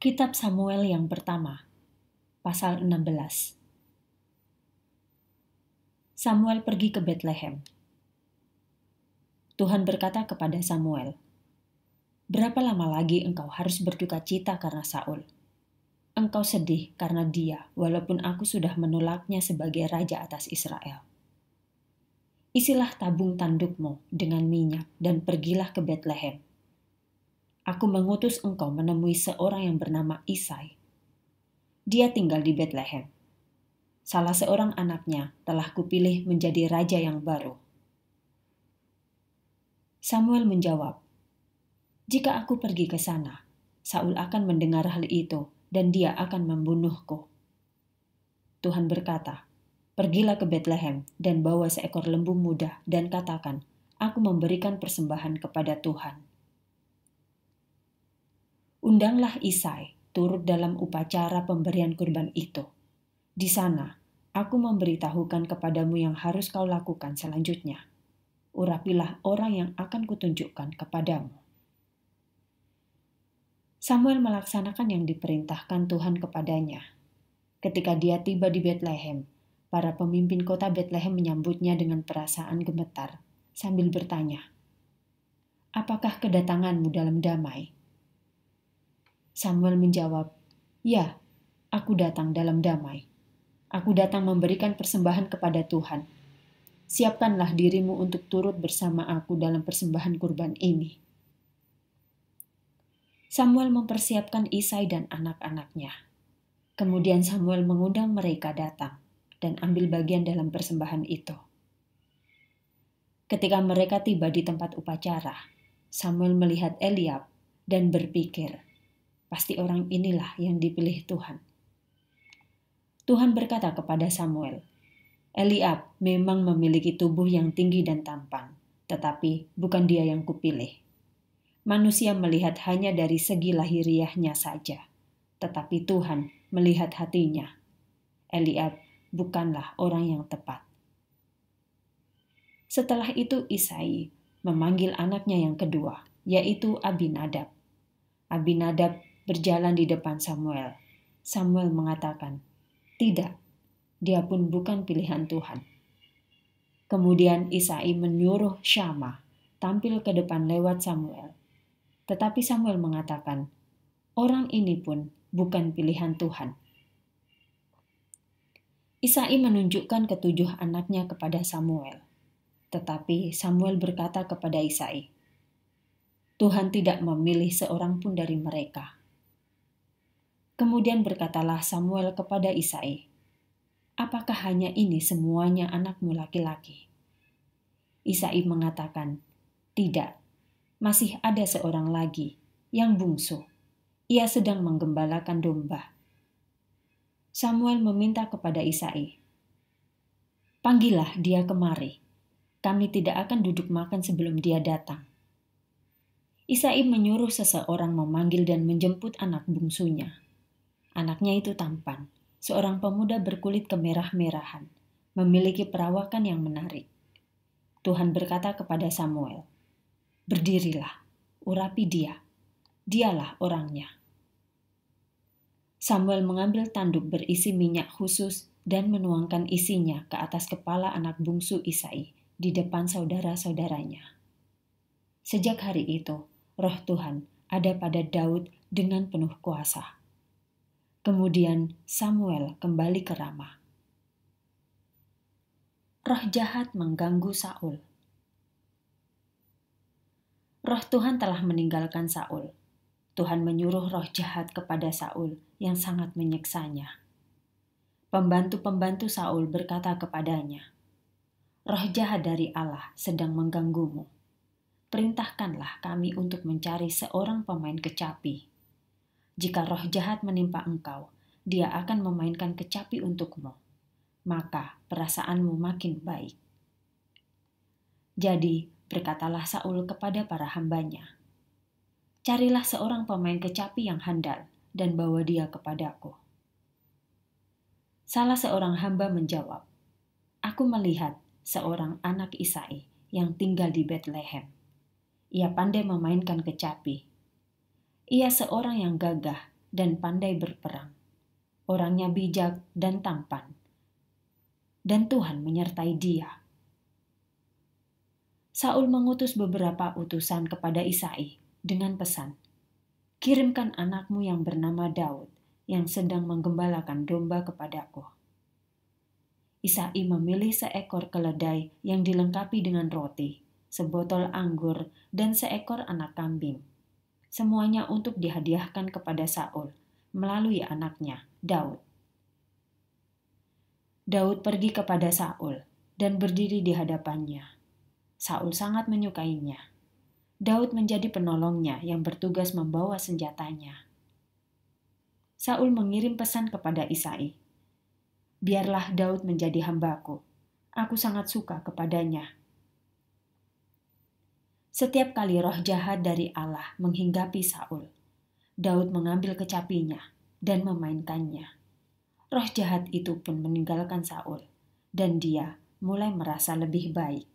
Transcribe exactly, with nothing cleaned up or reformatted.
Kitab Samuel yang pertama, pasal enam belas. Samuel pergi ke Betlehem. Tuhan berkata kepada Samuel, "Berapa lama lagi engkau harus berduka cita karena Saul? Engkau sedih karena dia, walaupun aku sudah menolaknya sebagai raja atas Israel. Isilah tabung tandukmu dengan minyak dan pergilah ke Betlehem. Aku mengutus engkau menemui seorang yang bernama Isai. Dia tinggal di Betlehem. Salah seorang anaknya telah kupilih menjadi raja yang baru." Samuel menjawab, "Jika aku pergi ke sana, Saul akan mendengar hal itu dan dia akan membunuhku." Tuhan berkata, "Pergilah ke Betlehem dan bawa seekor lembu muda dan katakan, aku memberikan persembahan kepada Tuhan." Undanglah Isai turut dalam upacara pemberian kurban itu. Di sana, aku memberitahukan kepadamu yang harus kau lakukan selanjutnya. Urapilah orang yang akan kutunjukkan kepadamu. Samuel melaksanakan yang diperintahkan Tuhan kepadanya. Ketika dia tiba di Betlehem, para pemimpin kota Betlehem menyambutnya dengan perasaan gemetar sambil bertanya, "Apakah kedatanganmu dalam damai?" Samuel menjawab, "Ya, aku datang dalam damai. Aku datang memberikan persembahan kepada Tuhan. Siapkanlah dirimu untuk turut bersama aku dalam persembahan kurban ini." Samuel mempersiapkan Isai dan anak-anaknya. Kemudian Samuel mengundang mereka datang dan ambil bagian dalam persembahan itu. Ketika mereka tiba di tempat upacara, Samuel melihat Eliab dan berpikir, pasti orang inilah yang dipilih Tuhan. Tuhan berkata kepada Samuel, "Eliab memang memiliki tubuh yang tinggi dan tampan, tetapi bukan dia yang kupilih. Manusia melihat hanya dari segi lahiriahnya saja, tetapi Tuhan melihat hatinya. Eliab bukanlah orang yang tepat." Setelah itu Isai memanggil anaknya yang kedua, yaitu Abinadab. Abinadab berjalan di depan Samuel. Samuel mengatakan, "Tidak, dia pun bukan pilihan Tuhan." Kemudian Isai menyuruh Syama tampil ke depan lewat Samuel. Tetapi Samuel mengatakan, "Orang ini pun bukan pilihan Tuhan." Isai menunjukkan ketujuh anaknya kepada Samuel. Tetapi Samuel berkata kepada Isai, "Tuhan tidak memilih seorang pun dari mereka." Kemudian berkatalah Samuel kepada Isai, "Apakah hanya ini semuanya anakmu laki-laki?" Isai mengatakan, "Tidak, masih ada seorang lagi, yang bungsu. Ia sedang menggembalakan domba." Samuel meminta kepada Isai, "Panggillah dia kemari. Kami tidak akan duduk makan sebelum dia datang." Isai menyuruh seseorang memanggil dan menjemput anak bungsunya. Anaknya itu tampan, seorang pemuda berkulit kemerah-merahan, memiliki perawakan yang menarik. Tuhan berkata kepada Samuel, "Berdirilah, urapi dia. Dialah orangnya." Samuel mengambil tanduk berisi minyak khusus dan menuangkan isinya ke atas kepala anak bungsu Isai di depan saudara-saudaranya. Sejak hari itu, Roh Tuhan ada pada Daud dengan penuh kuasa. Kemudian Samuel kembali ke Rama. Roh jahat mengganggu Saul. Roh Tuhan telah meninggalkan Saul. Tuhan menyuruh roh jahat kepada Saul yang sangat menyiksanya. Pembantu-pembantu Saul berkata kepadanya, "Roh jahat dari Allah sedang mengganggumu. Perintahkanlah kami untuk mencari seorang pemain kecapi. Jika roh jahat menimpa engkau, dia akan memainkan kecapi untukmu. Maka perasaanmu makin baik." Jadi berkatalah Saul kepada para hambanya, "Carilah seorang pemain kecapi yang handal dan bawa dia kepadaku." Salah seorang hamba menjawab, "Aku melihat seorang anak Isai yang tinggal di Betlehem. Ia pandai memainkan kecapi. Ia seorang yang gagah dan pandai berperang. Orangnya bijak dan tampan, dan Tuhan menyertai dia. Saul mengutus beberapa utusan kepada Isai dengan pesan, "Kirimkan anakmu yang bernama Daud, yang sedang menggembalakan domba kepadaku." Isai memilih seekor keledai yang dilengkapi dengan roti, sebotol anggur, dan seekor anak kambing. Semuanya untuk dihadiahkan kepada Saul melalui anaknya, Daud. Daud pergi kepada Saul dan berdiri di hadapannya. Saul sangat menyukainya. Daud menjadi penolongnya yang bertugas membawa senjatanya. Saul mengirim pesan kepada Isai, "Biarlah Daud menjadi hambaku. Aku sangat suka kepadanya." Setiap kali roh jahat dari Allah menghinggapi Saul, Daud mengambil kecapinya dan memainkannya. Roh jahat itu pun meninggalkan Saul, dan dia mulai merasa lebih baik.